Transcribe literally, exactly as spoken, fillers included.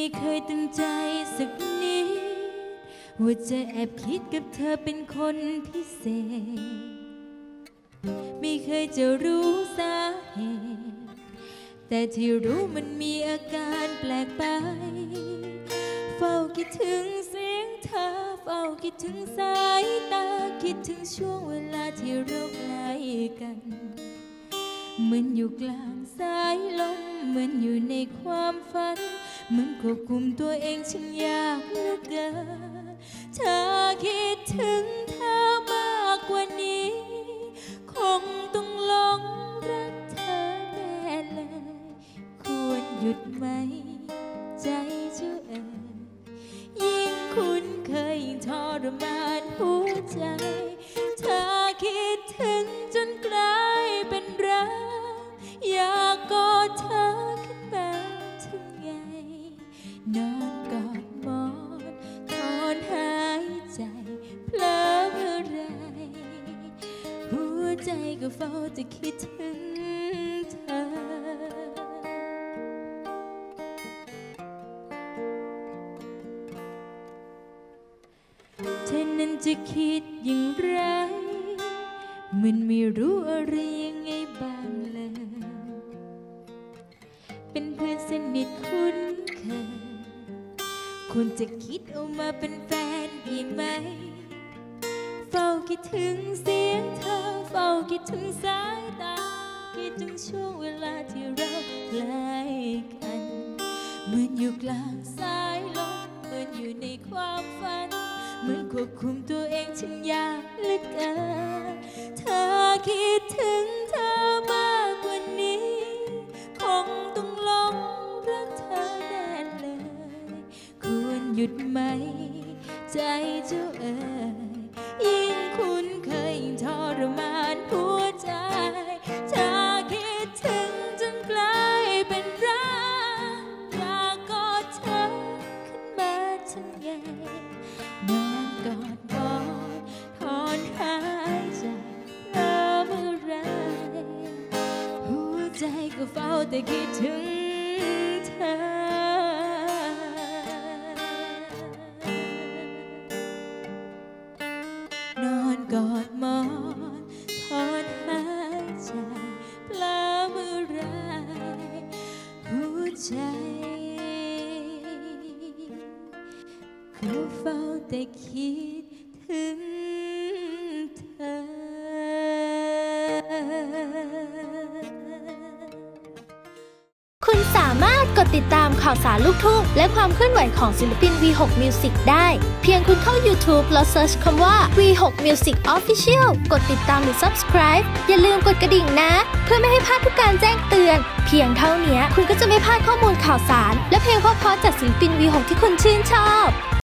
เคยตั้งใจสักนิดว่าจะแอบคิดกับเธอเป็นคนพิเศษไม่เคยจะรู้สาเหตุแต่ที่รู้มันมีอาการแปลกไปเฝ้าคิดถึงเสียงเธอเฝ้าคิดถึงสายตาคิดถึงช่วงเวลาที่เราใกล้กันเหมือนอยู่กลางสายลมเหมือนอยู่ในความฝันเหมือนควบคุมตัวเองฉันยากเหลือเกินเธอคิดถึงเธอมากกว่านี้คงต้องหลงรักเธอแน่เลยควรหยุดไหมใจเจ้าเอ๋ยยิ่งคุ้นเคยยิ่งทรมานหัวใจเธอคิดถึงจนกลายเป็นรักอยากกอดเธอขึ้นมาทำไงนอนกอดหมอนถอนหายใจเพลอเมื่อไรหัวใจก็เฝ้าจะคิดถึงเธอเธอนั้นจะคิดอย่างไรมันไม่รู้อะไรยังไงบ้างเลยเป็นเพื่อนสนิทคุ้นเคยคุณจะคิดเอามาเป็นแฟนดีไหมเฝ้าคิดถึงเสียงเธอเฝ้าคิดถึงสายตาคิดถึงช่วงเวลาที่เราใกล้กันเหมือนอยู่กลางสายลมเหมือนอยู่ในความฝันเหมือนควบคุมตัวเองฉันยากเหลือเกินเธอคิดถึงเธอมากกว่านี้คงต้องหลงรักเธอแน่เลยควรหยุดไหมใจเจ้าเอ๋ยยิ่งคุ้นเคยยิ่งทรมานหัวใจเธอคิดถึงจนกลายเป็นรักอยากกอดเธอขึ้นมาทำไงนอนกอดหมอนถอนหายใจเมื่อไรหัวใจก็เฝ้าแต่คิดถึงเธอนอนกอดหมอนถอนหายใจเพลอเมื่อไรหัวใจก็เฝ้าแต่คิดถึงเธอคุณสามารถกดติดตามข่าวสารลูกทุ่งและความเคลื่อนไหวของศิลปิน วี หก Music ได้เพียงคุณเข้า YouTube แล้วเซิร์ชคำว่า วี หก Music Official กดติดตามหรือ Subscribe อย่าลืมกดกระดิ่งนะเพื่อไม่ให้พลาดทุกการแจ้งเตือนเพียงเท่านี้คุณก็จะไม่พลาดข้อมูลข่าวสารและเพลงเพราะๆจากศิลปิน วี หก ที่คุณชื่นชอบ